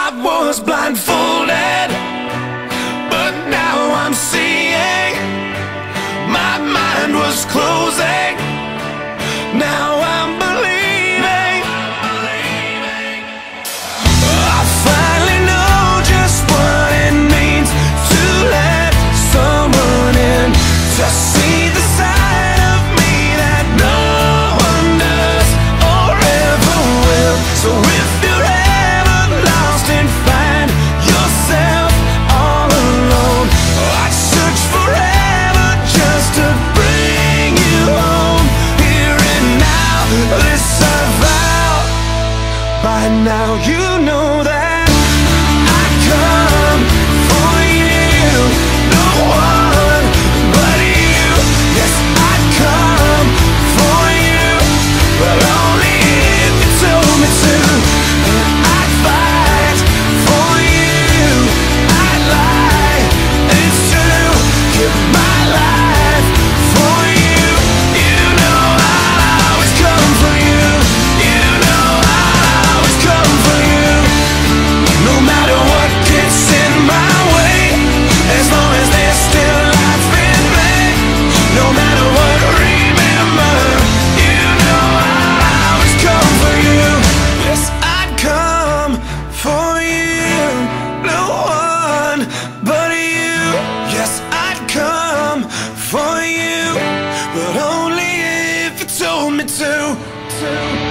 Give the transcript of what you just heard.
I was blindfolded, but now I'm seeing. My mind was closing, now I'm believing. I finally know just what it means to let someone in, to see the side of me that no one does or ever will. So if you're ever lost and find yourself all alone, I'd search forever just to bring you home. Here and now, this I vow. By now you know that I come for you, no one but you. Yes, I'd come for you, but only if you told me to. And I'd fight for you, I'd lie, it's true. Give my life for you. You know I'll always come for you. You know I'll always come for you. No matter what gets in my way, as long as there's still life in me. No matter what, remember, you know I'll always come for you. Yes, I'd come for you, no one but you. Yes, I'd come for you, but only if you told me to.